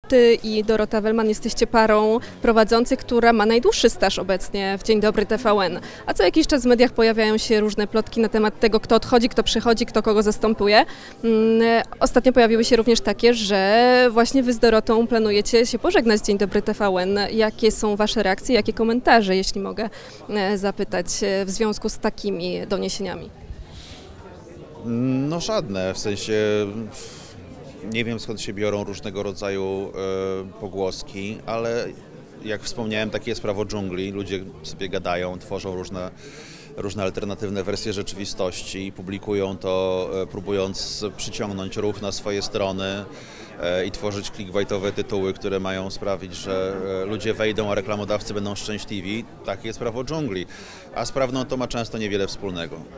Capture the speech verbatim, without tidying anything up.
ty i Dorota Wellman jesteście parą prowadzących, która ma najdłuższy staż obecnie w Dzień Dobry T V N. A co jakiś czas w mediach pojawiają się różne plotki na temat tego, kto odchodzi, kto przychodzi, kto kogo zastępuje. Ostatnio pojawiły się również takie, że właśnie wy z Dorotą planujecie się pożegnać z Dzień Dobry T V N. Jakie są wasze reakcje, jakie komentarze, jeśli mogę zapytać, w związku z takimi doniesieniami? No żadne, w sensie nie wiem, skąd się biorą różnego rodzaju e, pogłoski, ale jak wspomniałem, takie jest prawo dżungli, ludzie sobie gadają, tworzą różne, różne alternatywne wersje rzeczywistości i publikują to, e, próbując przyciągnąć ruch na swoje strony e, i tworzyć clickbaitowe tytuły, które mają sprawić, że e, ludzie wejdą, a reklamodawcy będą szczęśliwi. Takie jest prawo dżungli, a z prawdą to ma często niewiele wspólnego.